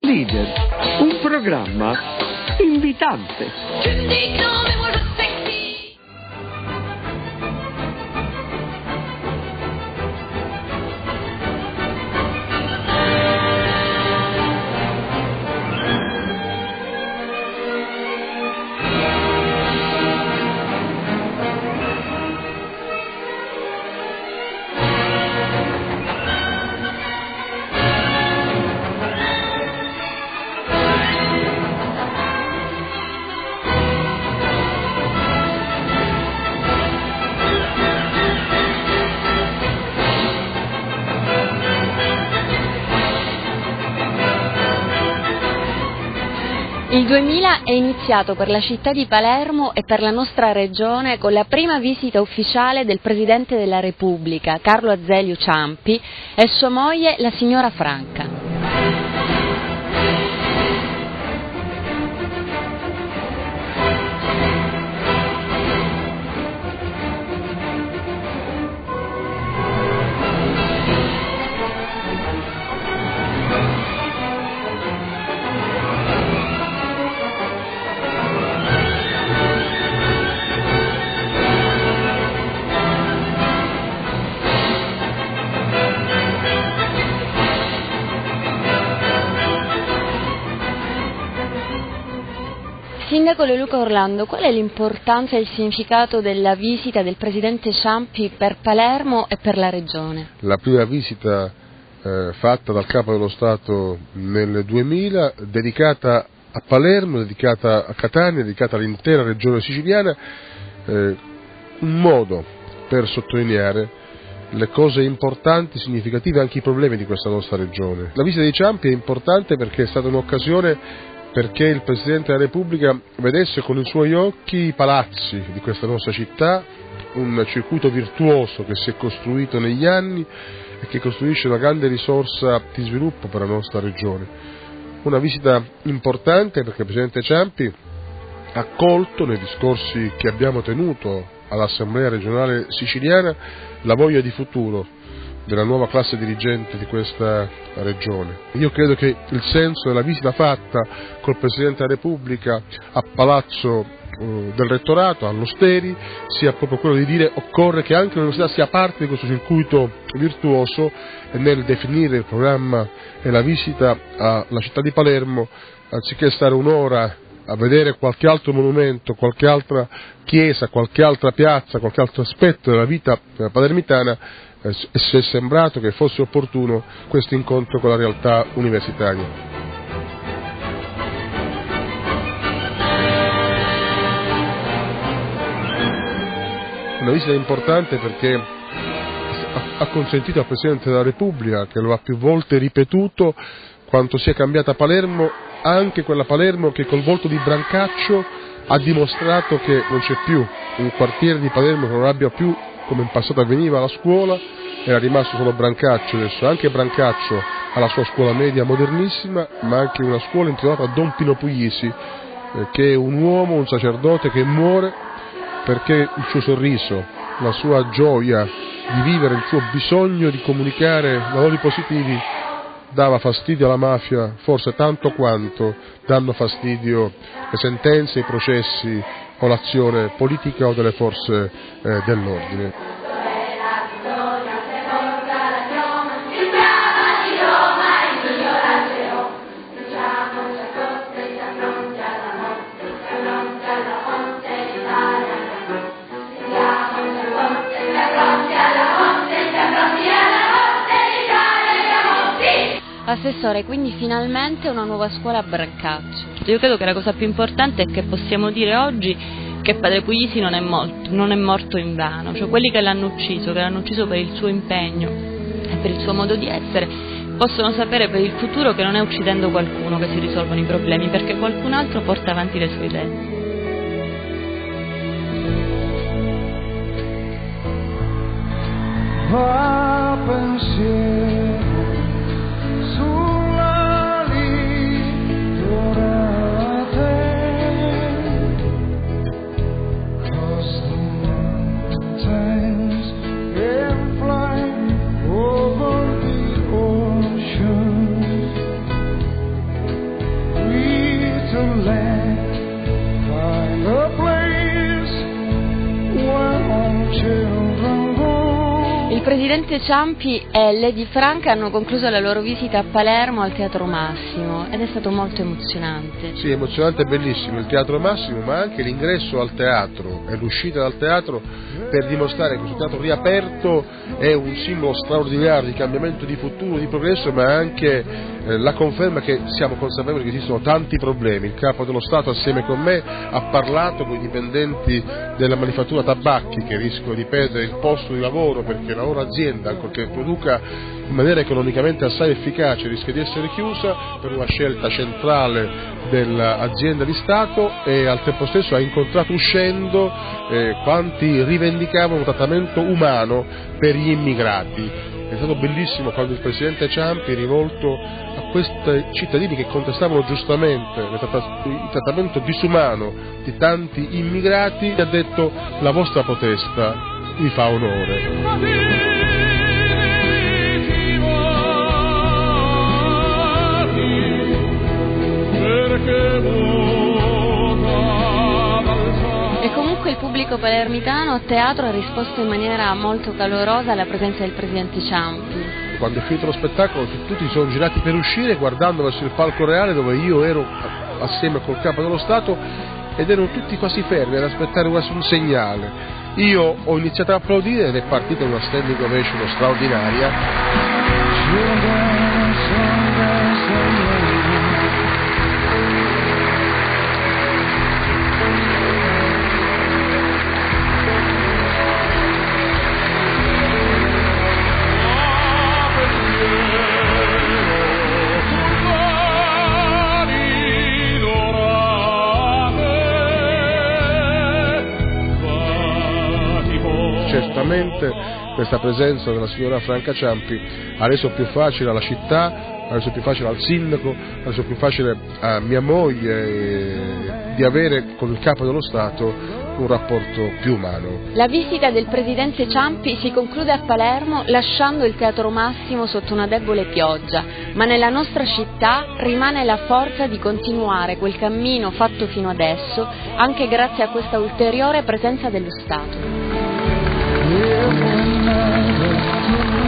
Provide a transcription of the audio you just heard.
Leader, un programma invitante. Il 2000 è iniziato per la città di Palermo e per la nostra regione con la prima visita ufficiale del Presidente della Repubblica, Carlo Azeglio Ciampi, e sua moglie, la signora Franca. Sindaco De Luca Orlando, qual è l'importanza e il significato della visita del Presidente Ciampi per Palermo e per la Regione? La prima visita fatta dal Capo dello Stato nel 2000, dedicata a Palermo, dedicata a Catania, dedicata all'intera regione siciliana, un modo per sottolineare le cose importanti, significative, anche i problemi di questa nostra regione. La visita di Ciampi è importante perché è stata un'occasione perché il Presidente della Repubblica vedesse con i suoi occhi i palazzi di questa nostra città, un circuito virtuoso che si è costruito negli anni e che costruisce una grande risorsa di sviluppo per la nostra regione. Una visita importante perché il Presidente Ciampi ha colto nei discorsi che abbiamo tenuto all'Assemblea regionale siciliana la voglia di futuro della nuova classe dirigente di questa regione. Io credo che il senso della visita fatta col Presidente della Repubblica a Palazzo del Rettorato, all'Osteri, sia proprio quello di dire occorre che anche l'università sia parte di questo circuito virtuoso e nel definire il programma e la visita alla città di Palermo, anziché stare un'ora a vedere qualche altro monumento, qualche altra chiesa, qualche altra piazza, qualche altro aspetto della vita palermitana, si è sembrato che fosse opportuno questo incontro con la realtà universitaria. Una visita importante perché ha consentito al Presidente della Repubblica, che lo ha più volte ripetuto, quanto sia cambiata Palermo, anche quella Palermo che col volto di Brancaccio ha dimostrato che non c'è più un quartiere di Palermo che non abbia più, come in passato avveniva, la scuola, era rimasto solo Brancaccio. Adesso anche Brancaccio ha la sua scuola media modernissima, ma anche una scuola intitolata a Don Pino Puglisi, che è un uomo, un sacerdote che muore perché il suo sorriso, la sua gioia di vivere, il suo bisogno di comunicare valori positivi dava fastidio alla mafia, forse tanto quanto danno fastidio le sentenze, i processi o l'azione politica o delle forze dell'ordine. Assessore, quindi finalmente una nuova scuola a Brancaccio. Io credo che la cosa più importante è che possiamo dire oggi che padre Puglisi non è morto invano, cioè quelli che l'hanno ucciso per il suo impegno e per il suo modo di essere, possono sapere per il futuro che non è uccidendo qualcuno che si risolvono i problemi, perché qualcun altro porta avanti le sue idee. Va pensiero sulla litorate, 'cause the mountains can fly over the ocean. presidente Ciampi e Lady Franca hanno concluso la loro visita a Palermo al Teatro Massimo ed è stato molto emozionante. Sì, emozionante e bellissimo il Teatro Massimo, ma anche l'ingresso al teatro e l'uscita dal teatro per dimostrare che questo teatro riaperto è un simbolo straordinario di cambiamento, di futuro, di progresso, ma anche la conferma che siamo consapevoli che esistono tanti problemi. Il Capo dello Stato assieme con me ha parlato con i dipendenti della manifattura tabacchi che rischiano di perdere il posto di lavoro perché la loro azienda, ancorché produca in maniera economicamente assai efficace, rischia di essere chiusa per una scelta centrale dell'azienda di Stato, e al tempo stesso ha incontrato uscendo quanti rivendicavano un trattamento umano per gli immigrati. È stato bellissimo quando il presidente Ciampi, rivolto a questi cittadini che contestavano giustamente il trattamento disumano di tanti immigrati, ha detto: la vostra protesta mi fa onore. E comunque il pubblico palermitano a teatro ha risposto in maniera molto calorosa alla presenza del presidente Ciampi. Quando è finito lo spettacolo tutti si sono girati per uscire guardando verso il palco reale dove io ero assieme col Capo dello Stato, ed erano tutti quasi fermi ad aspettare quasi un segnale. Io ho iniziato a applaudire ed è partita una standing ovation straordinaria. Certamente questa presenza della signora Franca Ciampi ha reso più facile alla città, ha reso più facile al sindaco, ha reso più facile a mia moglie di avere con il Capo dello Stato un rapporto più umano. La visita del presidente Ciampi si conclude a Palermo lasciando il Teatro Massimo sotto una debole pioggia, ma nella nostra città rimane la forza di continuare quel cammino fatto fino adesso, anche grazie a questa ulteriore presenza dello Stato. If we're not